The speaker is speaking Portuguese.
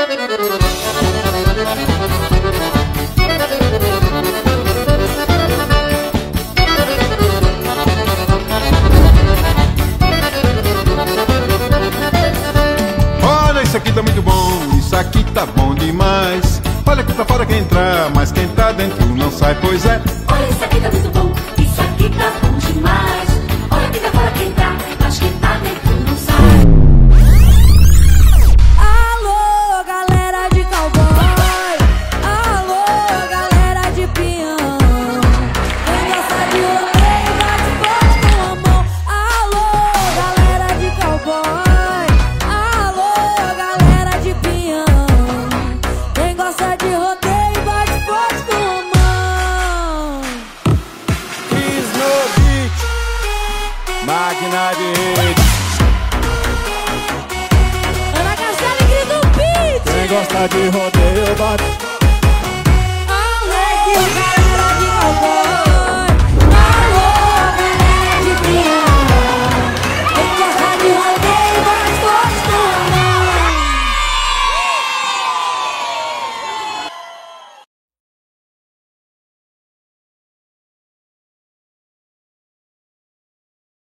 Olha, isso aqui tá muito bom, isso aqui tá bom demais. Olha que pra fora quem entrar, mas quem tá dentro não sai, pois é. Olha, isso aqui tá muito bom, isso aqui tá bom demais. Olha que pra fora quem tá, mas quem tá dentro não sai. Alô, galera de cowboy. Alô, galera de peão. Quem gosta de rodeio, bate forte com a mão. Alô, galera de cowboy. Alô, galera de peão. Quem gosta de rodeio, bate forte com a mão. Cris no beat, máquina de hit. Ana Castela e Grito Beat. Quem gosta de rodeio bate.